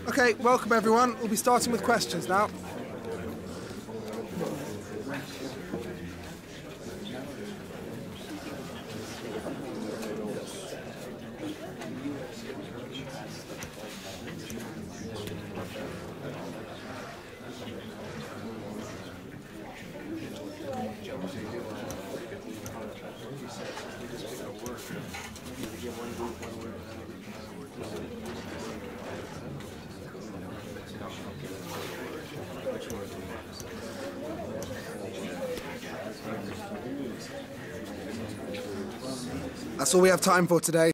Okay, welcome everyone. We'll be starting with questions now. That's all we have time for today.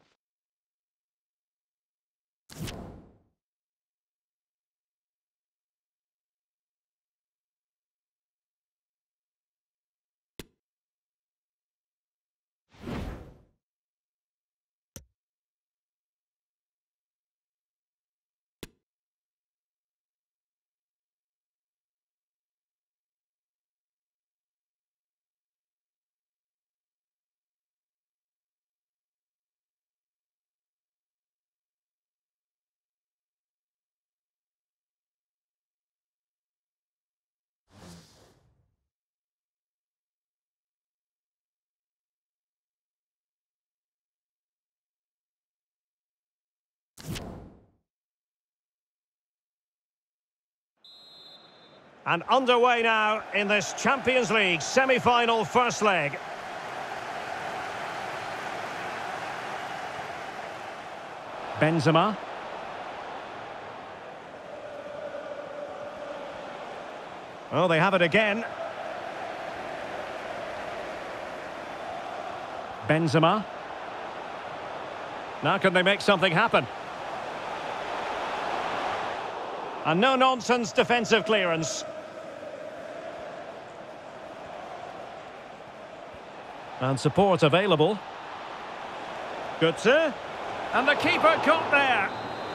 And underway now in this Champions League semi-final first leg. Benzema. Oh, they have it again. Benzema. Now can they make something happen? And no-nonsense defensive clearance. And support available. Götze. And the keeper caught there.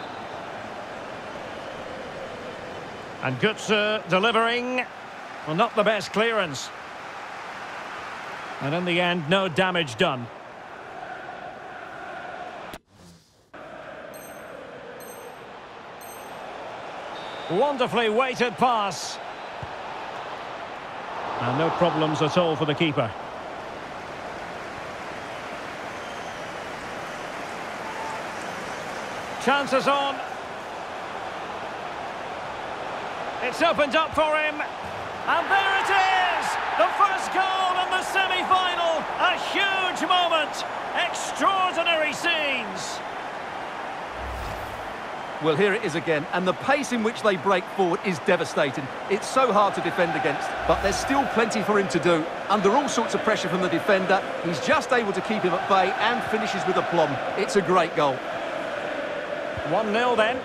And Götze delivering. Well, not the best clearance. And in the end, no damage done. Wonderfully weighted pass. And no problems at all for the keeper. Chances on. It's opened up for him. And there it is! The first goal in the semi-final. A huge moment. Extraordinary scenes. Well, here it is again, and the pace in which they break forward is devastating. It's so hard to defend against, but there's still plenty for him to do. Under all sorts of pressure from the defender, he's just able to keep him at bay and finishes with aplomb. It's a great goal. 1-0 then.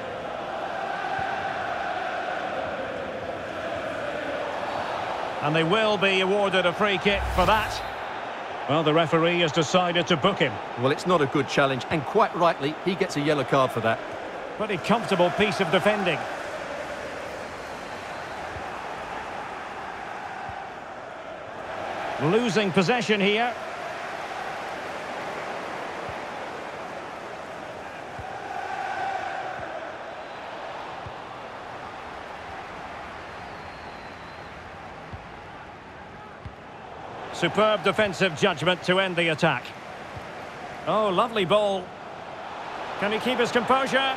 And they will be awarded a free kick for that. Well, the referee has decided to book him. Well, it's not a good challenge, and quite rightly, he gets a yellow card for that. Pretty comfortable piece of defending. Losing possession here. Superb defensive judgment to end the attack. Oh, lovely ball. Can he keep his composure?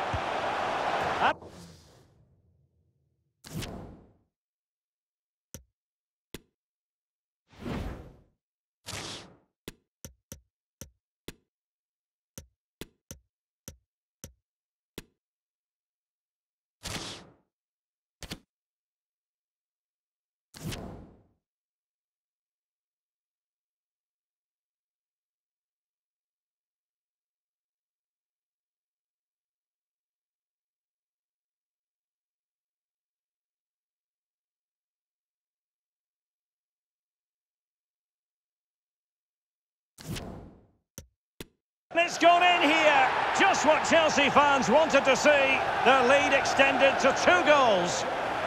It's gone in here. Just what Chelsea fans wanted to see. Their lead extended to 2 goals.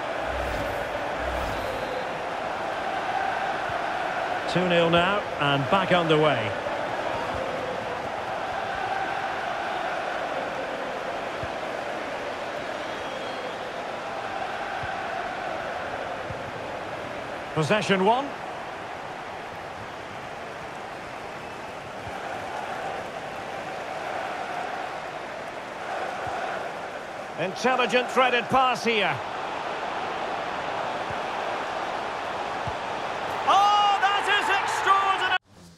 2-0 now and back underway. Possession one. Intelligent threaded pass here. Oh, that is extraordinary!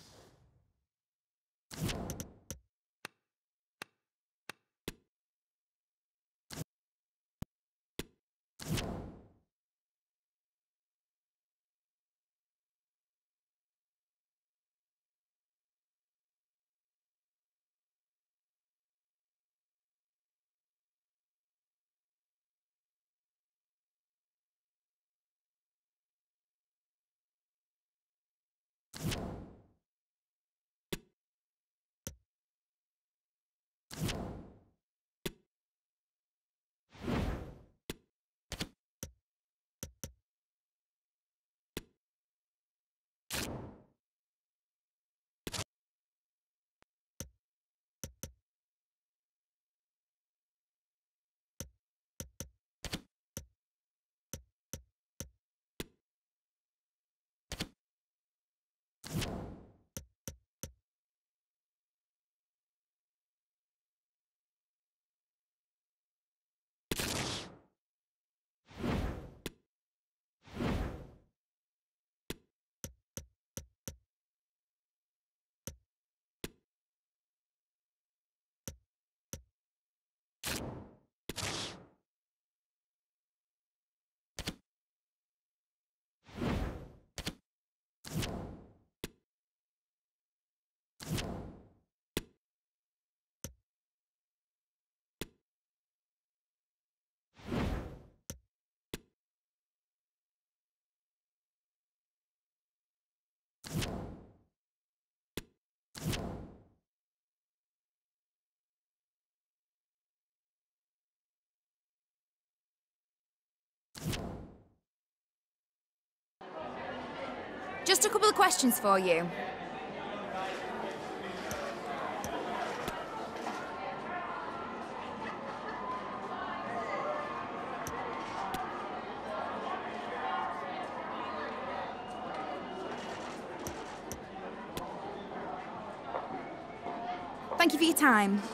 Just a couple of questions for you. Thank you for your time.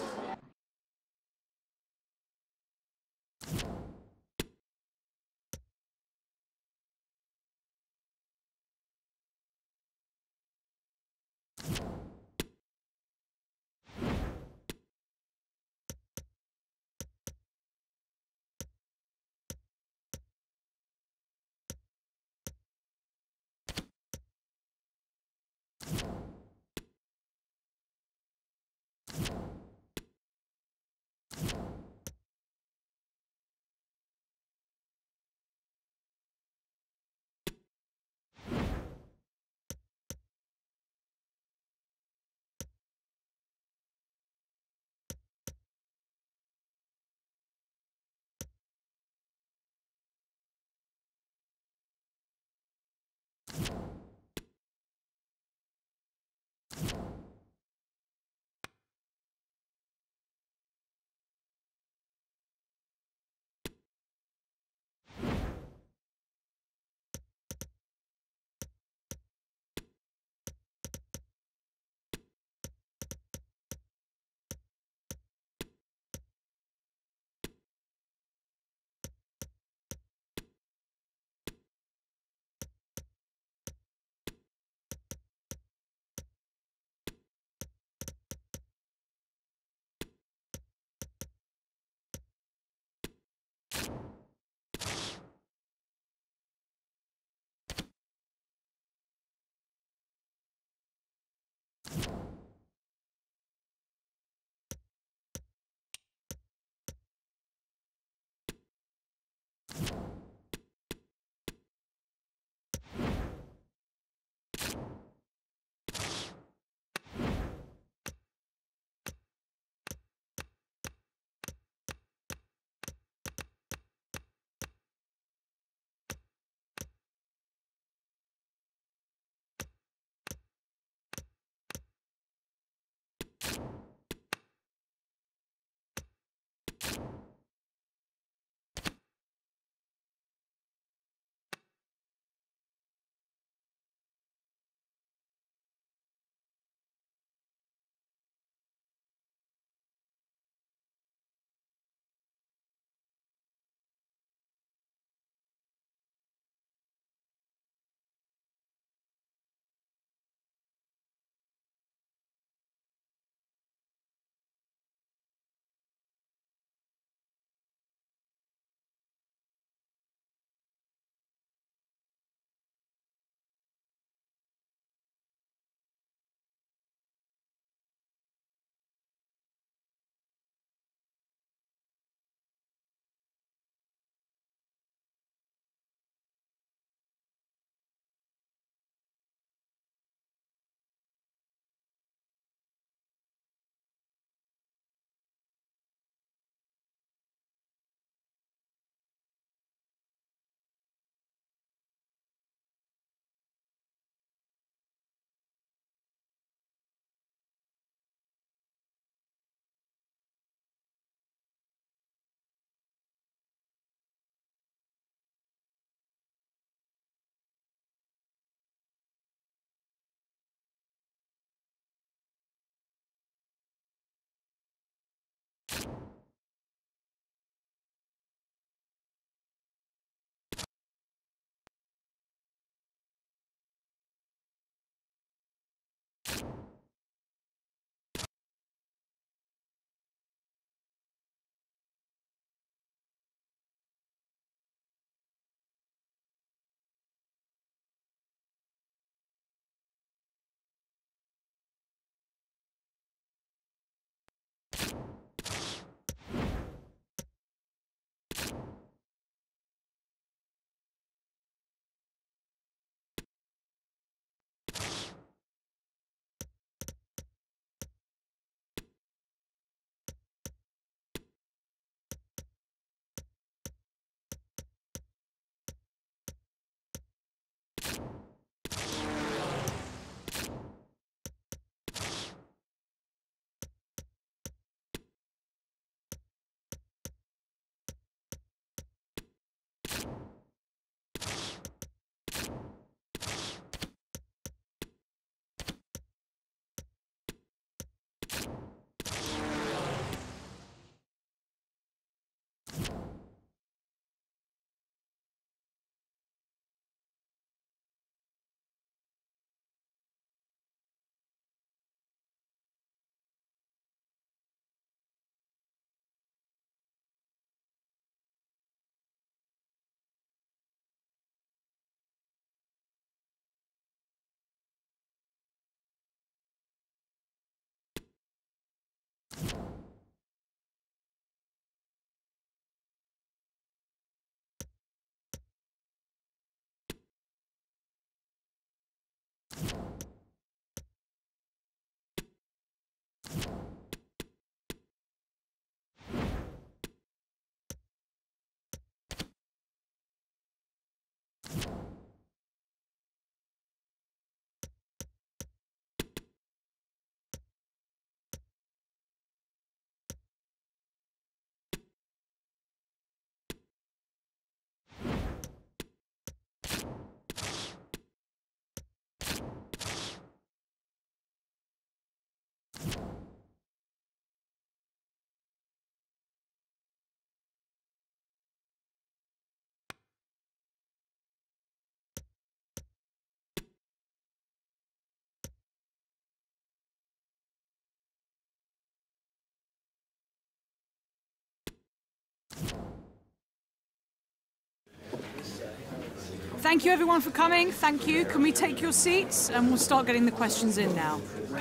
Thank you everyone for coming. Thank you. Can we take your seats and we'll start getting the questions in now.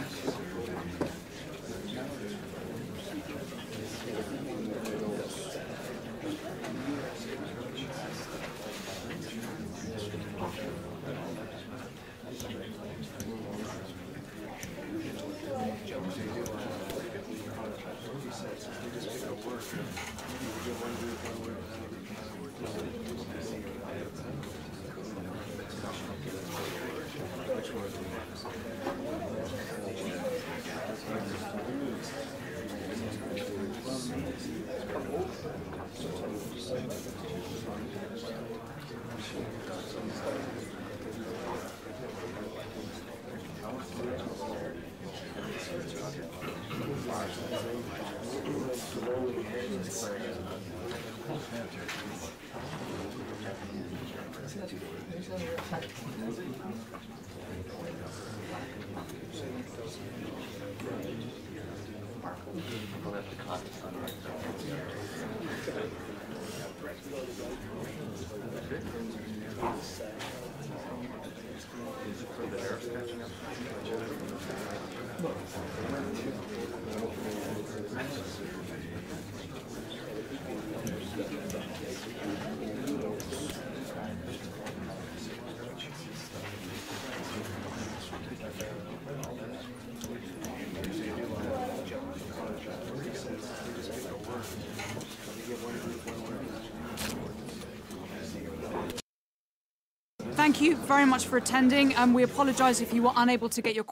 Thank you very much for attending, and we apologise if you were unable to get your...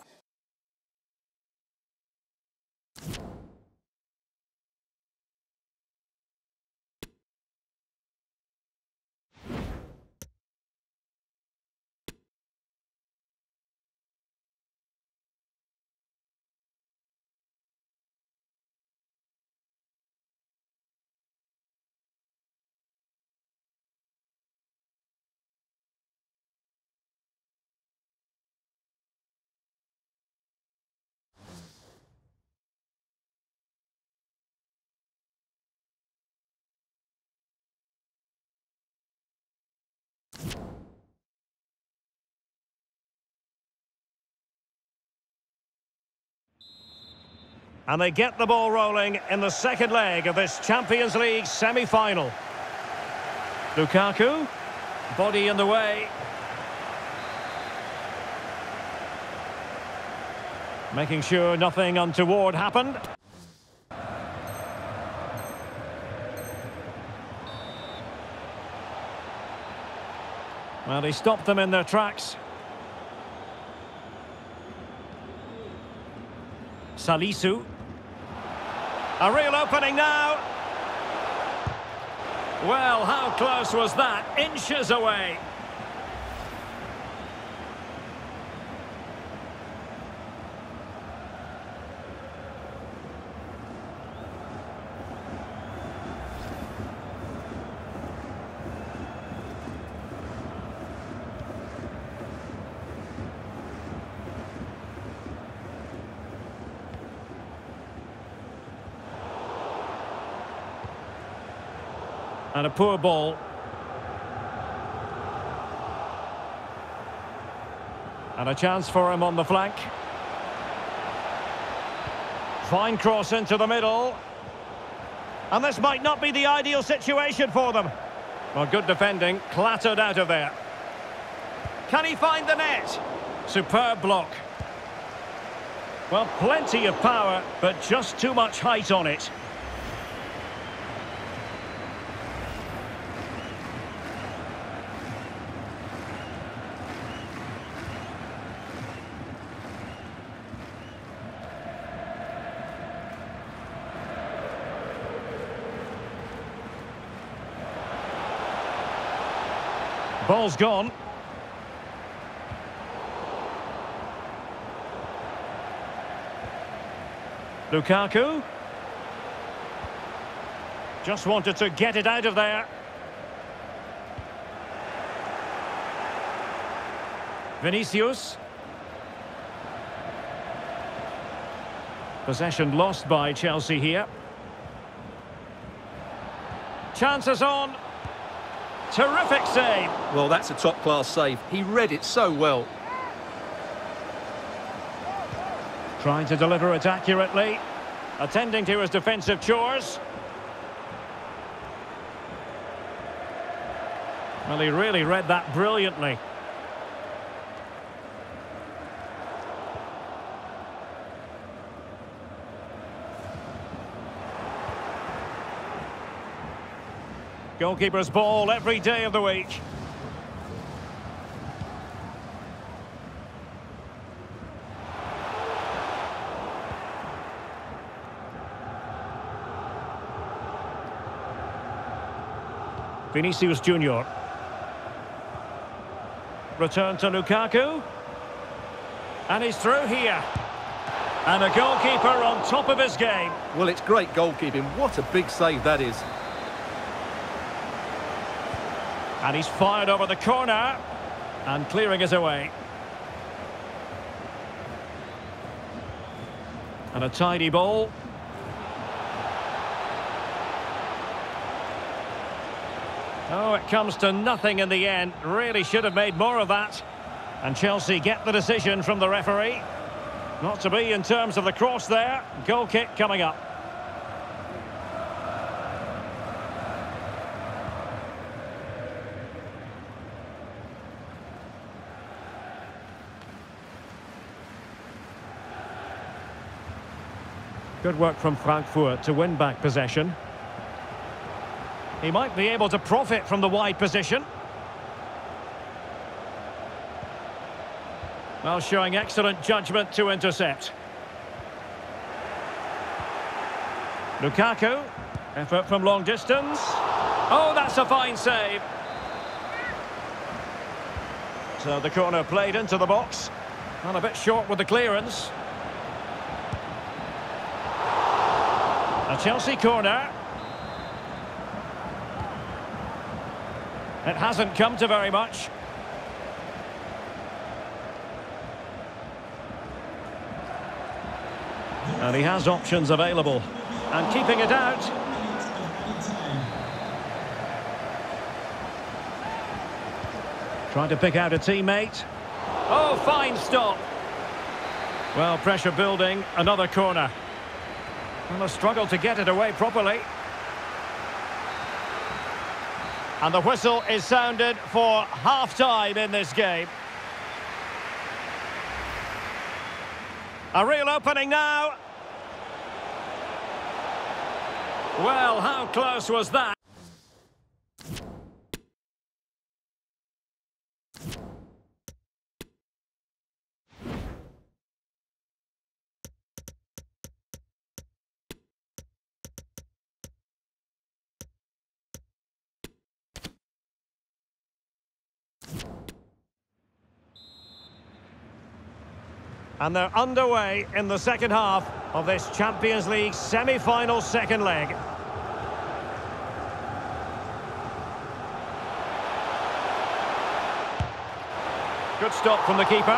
And they get the ball rolling in the second leg of this Champions League semi-final. Lukaku, body in the way. Making sure nothing untoward happened. Well, he stopped them in their tracks. Salisu. A real opening now. Well, how close was that? Inches away. And a poor ball. And a chance for him on the flank. Fine cross into the middle. And this might not be the ideal situation for them. Well, good defending, clattered out of there. Can he find the net? Superb block. Well, plenty of power, but just too much height on it. Ball's gone. Lukaku. Just wanted to get it out of there. Vinicius. Possession lost by Chelsea here. Chances on. Terrific save. Well, that's a top-class save. He read it so well. Trying to deliver it accurately. Attending to his defensive chores. Well, he really read that brilliantly. Goalkeeper's ball every day of the week. Vinicius Junior. Return to Lukaku. And he's through here. And a goalkeeper on top of his game. Well, it's great goalkeeping. What a big save that is. And he's fired over the corner. And clearing it away. And a tidy ball. Oh, it comes to nothing in the end. Really should have made more of that. And Chelsea get the decision from the referee. Not to be in terms of the cross there. Goal kick coming up. Good work from Frankfurt to win back possession. He might be able to profit from the wide position. Well, showing excellent judgment to intercept. Lukaku. Effort from long distance. Oh, that's a fine save. So the corner played into the box. And a bit short with the clearance. A Chelsea corner. It hasn't come to very much. And he has options available. And keeping it out. Trying to pick out a teammate. Oh, fine stop. Well, pressure building. Another corner. And a struggle to get it away properly. And the whistle is sounded for half-time in this game. A real opening now. Well, how close was that? And they're underway in the second half of this Champions League semi-final second leg. Good stop from the keeper.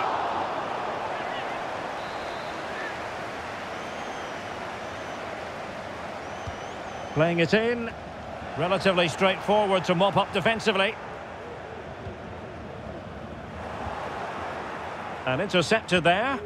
Playing it in. Relatively straightforward to mop up defensively. And intercepted there.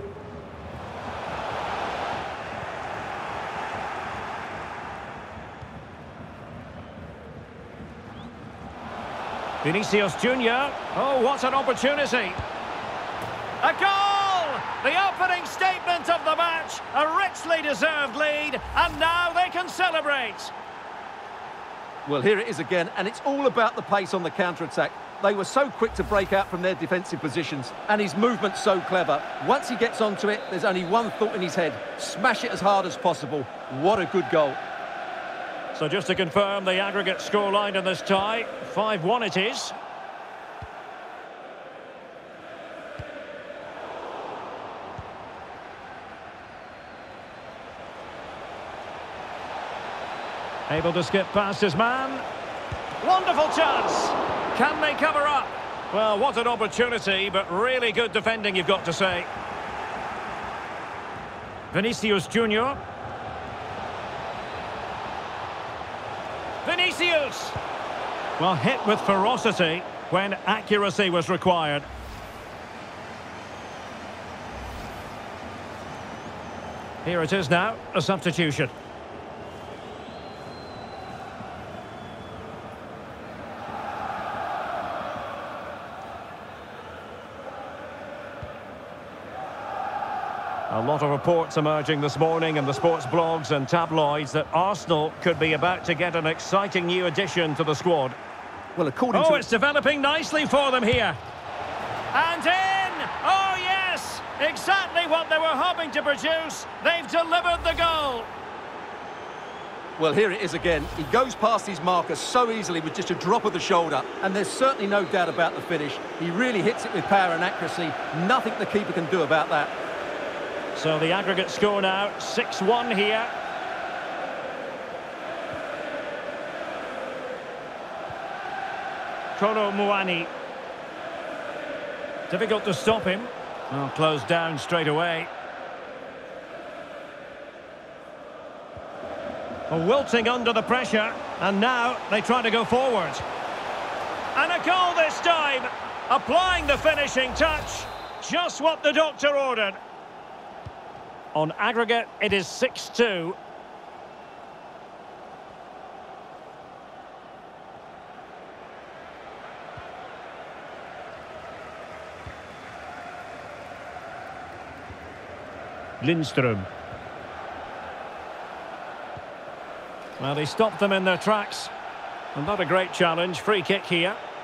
Vinicius Junior. Oh, what an opportunity. A goal! The opening statement of the match. A richly deserved lead. And now they can celebrate. Well, here it is again, and it's all about the pace on the counter-attack. They were so quick to break out from their defensive positions, and his movement's so clever. Once he gets onto it, there's only one thought in his head. Smash it as hard as possible. What a good goal. So just to confirm the aggregate scoreline in this tie, 5-1 it is. Able to skip past his man. Wonderful chance. Can they cover up? Well, what an opportunity, but really good defending, you've got to say. Vinicius Junior. Vinicius! Well, hit with ferocity when accuracy was required. Here it is now, a substitution. A lot of reports emerging this morning in the sports blogs and tabloids that Arsenal could be about to get an exciting new addition to the squad. Well, according to... it's developing nicely for them here. And in! Oh, yes! Exactly what they were hoping to produce. They've delivered the goal. Well, here it is again. He goes past his marker so easily with just a drop of the shoulder. And there's certainly no doubt about the finish. He really hits it with power and accuracy. Nothing the keeper can do about that. So the aggregate score now, 6-1 here. Kolo Muani. Difficult to stop him. Well, closed down straight away. Wilting under the pressure, and now they try to go forward. And a goal this time, applying the finishing touch. Just what the doctor ordered. On aggregate, it is 6-2. Lindström. Well, they stopped them in their tracks. And not a great challenge. Free kick here.